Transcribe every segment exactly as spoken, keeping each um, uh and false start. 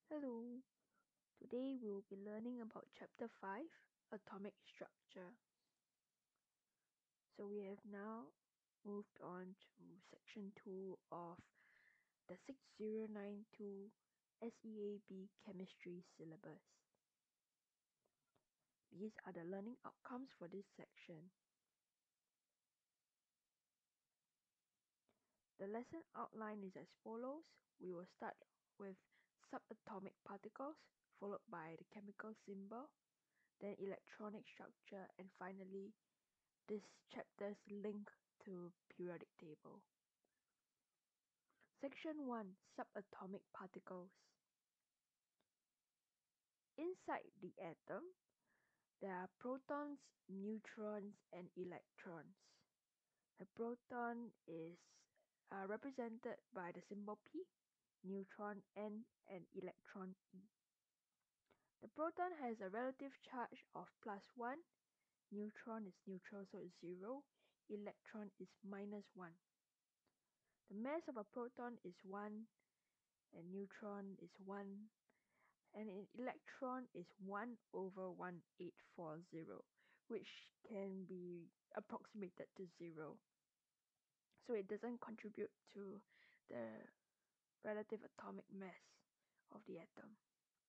Hello, today we will be learning about Chapter five, Atomic Structure. So we have now moved on to Section two of the six zero nine two S E A B Chemistry Syllabus. These are the learning outcomes for this section. The lesson outline is as follows. We will start with subatomic particles, followed by the chemical symbol, then electronic structure, and finally this chapter's link to periodic table. Section one, subatomic particles. Inside the atom, there are protons, neutrons, and electrons. The proton is uh, represented by the symbol P, neutron N, and electron E. The proton has a relative charge of plus one, neutron is neutral so it's zero, electron is minus one. The mass of a proton is one, and neutron is one, and an electron is one over one eight four zero, which can be approximated to zero. So it doesn't contribute to the relative atomic mass of the atom.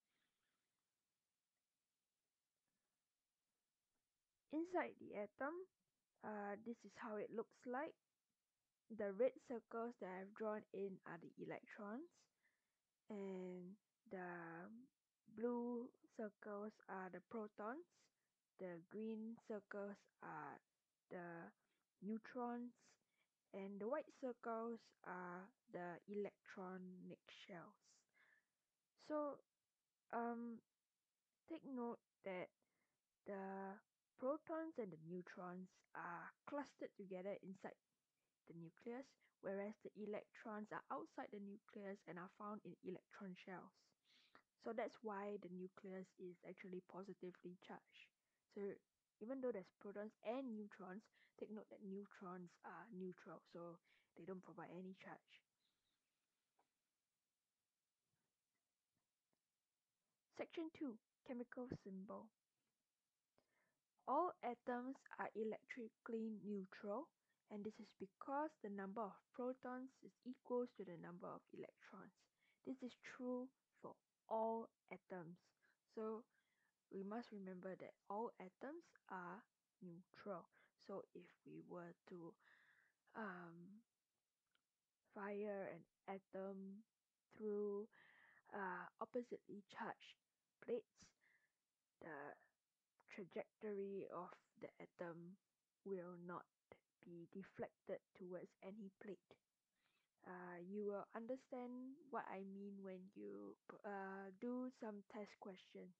Inside the atom, uh, this is how it looks like. The red circles that I've drawn in are the electrons, and the blue circles are the protons, the green circles are the neutrons, and the white circles are the electronic shells. So um, take note that the protons and the neutrons are clustered together inside the nucleus, whereas the electrons are outside the nucleus and are found in electron shells. So that's why the nucleus is actually positively charged. So even though there's protons and neutrons, take note that neutrons are neutral, so they don't provide any charge. Section two, chemical symbol. All atoms are electrically neutral, and this is because the number of protons is equals to the number of electrons. This is true for all atoms. So we must remember that all atoms are neutral. So if we were to um, fire an atom through uh, oppositely charged plates, the trajectory of the atom will not be deflected towards any plate. Uh, you will understand what I mean when you uh, do some test questions.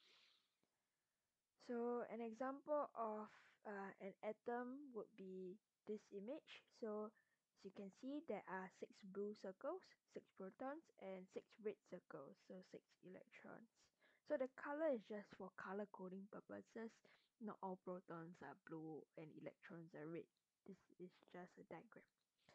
So an example of uh, an atom would be this image. So as you can see, there are six blue circles, six protons, and six red circles, so six electrons. So the color is just for color coding purposes. Not all protons are blue and electrons are red. This is just a diagram.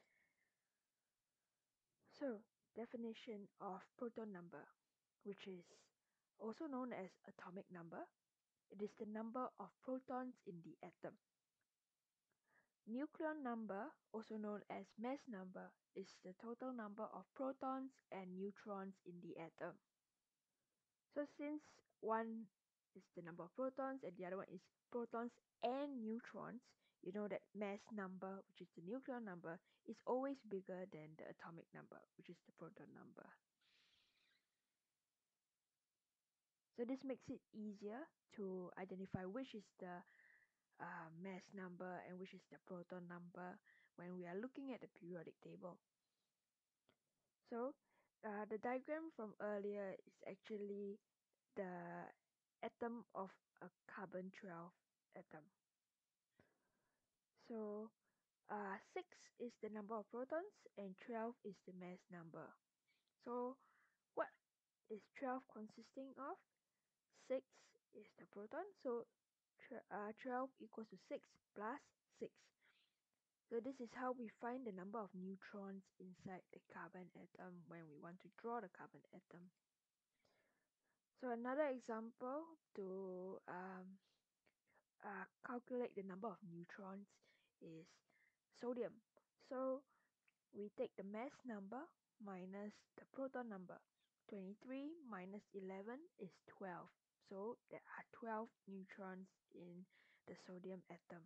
So definition of proton number, which is also known as atomic number. It is the number of protons in the atom. Nucleon number, also known as mass number, is the total number of protons and neutrons in the atom. So since one is the number of protons and the other one is protons and neutrons, you know that mass number, which is the nucleon number, is always bigger than the atomic number, which is the proton number. So this makes it easier to identify which is the uh, mass number and which is the proton number when we are looking at the periodic table. So uh, the diagram from earlier is actually the atom of a carbon twelve atom. So uh, six is the number of protons and twelve is the mass number. So what is twelve consisting of? six is the proton, so uh, twelve equals to six plus six. So this is how we find the number of neutrons inside the carbon atom when we want to draw the carbon atom. So another example to um, uh, calculate the number of neutrons is sodium. So we take the mass number minus the proton number. twenty-three minus eleven is twelve. So there are twelve neutrons in the sodium atom.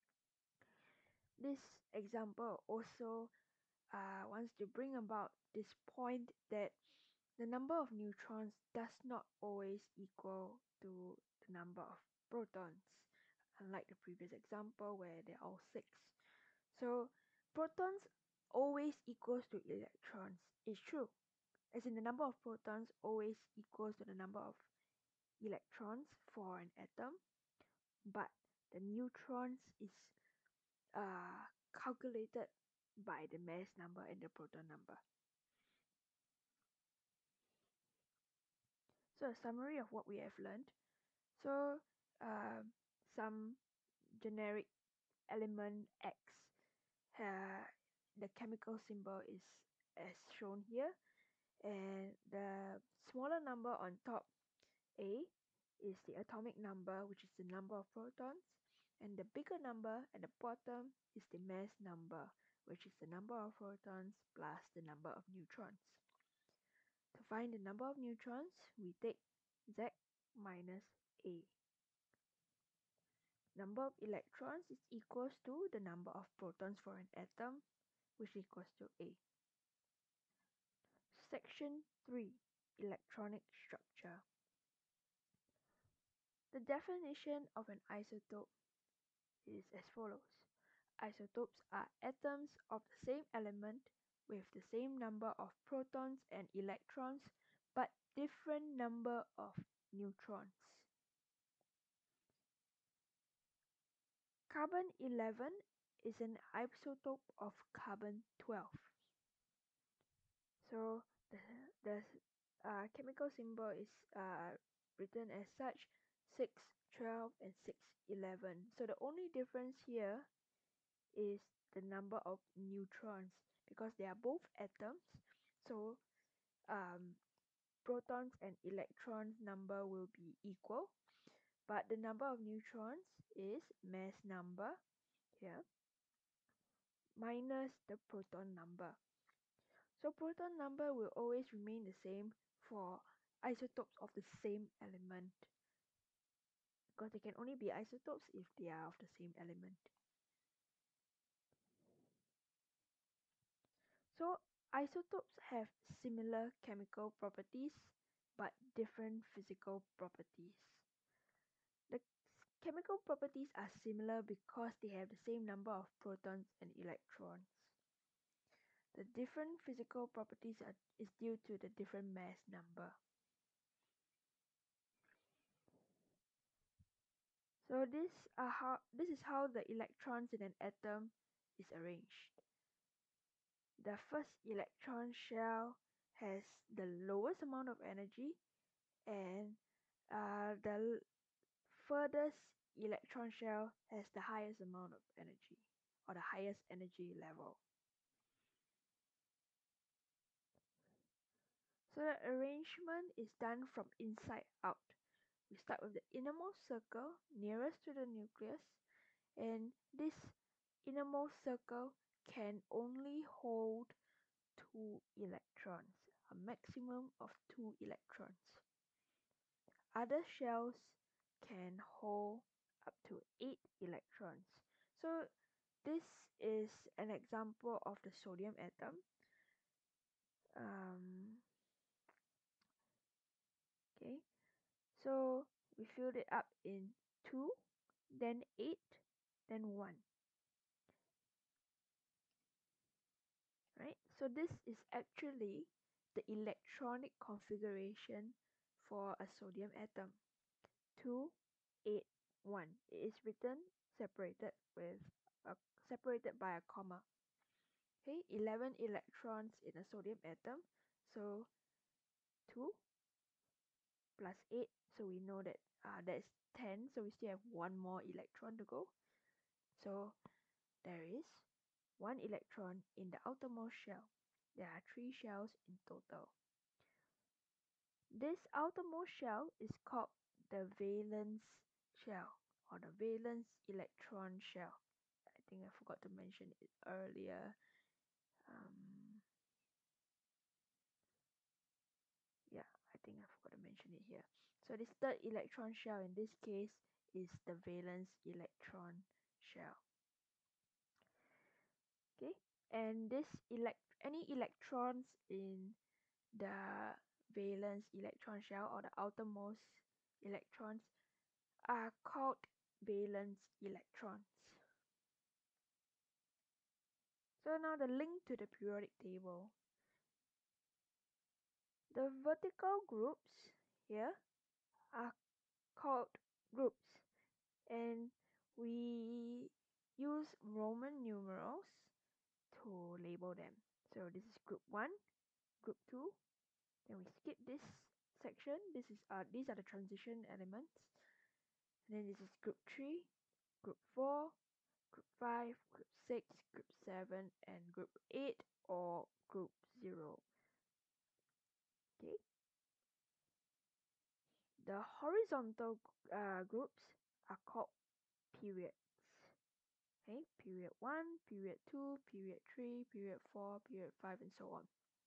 This example also uh, wants to bring about this point that the number of neutrons does not always equal to the number of protons, unlike the previous example where they're all six. So protons always equals to electrons. It's true, as in the number of protons always equals to the number of electrons for an atom, but the neutrons is uh, calculated by the mass number and the proton number. So a summary of what we have learned. So uh, some generic element X, uh, the chemical symbol is as shown here, and the smaller number on top, A, is the atomic number, which is the number of protons, and the bigger number at the bottom is the mass number, which is the number of protons plus the number of neutrons. To find the number of neutrons, we take Z minus A. Number of electrons is equals to the number of protons for an atom, which equals to A. Section three. Electronic structure. The definition of an isotope is as follows. Isotopes are atoms of the same element with the same number of protons and electrons, but different number of neutrons. Carbon eleven is an isotope of carbon twelve. So the, the uh, chemical symbol is uh, written as such, six, twelve, and six, eleven. So the only difference here is the number of neutrons because they are both atoms. So um, protons and electrons number will be equal, but the number of neutrons is mass number here minus the proton number. So proton number will always remain the same for isotopes of the same element because they can only be isotopes if they are of the same element. So isotopes have similar chemical properties but different physical properties. The chemical properties are similar because they have the same number of protons and electrons. The different physical properties are, is due to the different mass number. So this are how this is how the electrons in an atom is arranged. The first electron shell has the lowest amount of energy, and uh, the furthest electron shell has the highest amount of energy, or the highest energy level. So the arrangement is done from inside out. We start with the innermost circle nearest to the nucleus, and this innermost circle can only hold two electrons, a maximum of two electrons. Other shells can hold up to eight electrons. So this is an example of the sodium atom. Um, okay, so we filled it up in two, then eight, then one. Right? So this is actually the electronic configuration for a sodium atom. two, eight, one. It is written separated with a, separated by a comma. Okay, eleven electrons in a sodium atom. So two plus eight. So we know that uh, that's ten. So we still have one more electron to go. So there is one electron in the outermost shell. There are three shells in total. This outermost shell is called the valence shell or the valence electron shell. I think I forgot to mention it earlier. Um, yeah, I think I forgot to mention it here. So this third electron shell in this case is the valence electron shell. Okay, and this elect any electrons in the valence electron shell or the outermost electrons are called valence electrons. So now the link to the periodic table. The vertical groups here are called groups, and we use Roman numerals to label them. So this is group one, group two, then we skip this section. This is uh these are the transition elements. And then this is group three, group four, group five, group six, group seven, and group eight or group zero. Okay. The horizontal uh, groups are called periods. Okay, period one, period two, period three, period four, period five, and so on.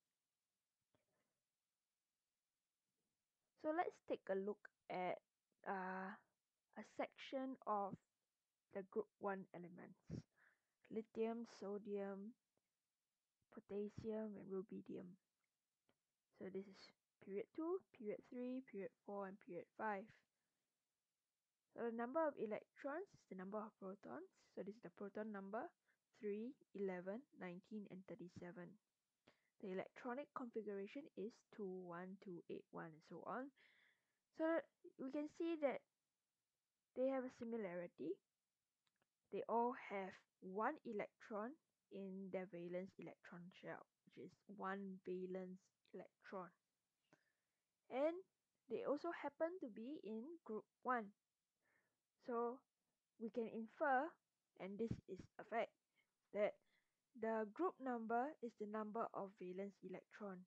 So let's take a look at uh, a section of the group one elements: lithium, sodium, potassium, and rubidium. So this is period two, period three, period four, and period five. So the number of electrons is the number of protons. So this is the proton number: three, eleven, nineteen, and thirty-seven. The electronic configuration is two, one, two, eight, one, and so on. So we can see that they have a similarity. They all have one electron in their valence electron shell, which is one valence electron. And they also happen to be in group one. So we can infer, and this is a fact, that the group number is the number of valence electrons.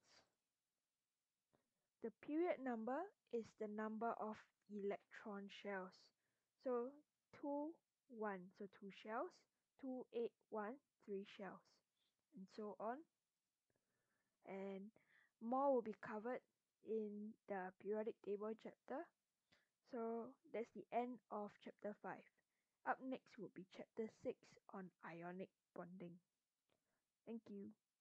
The period number is the number of electron shells. So two, one, so two shells, two, eight, one, three shells, and so on. And more will be covered in the periodic table chapter. So that's the end of chapter five. Up next will be chapter six on ionic bonding. Thank you.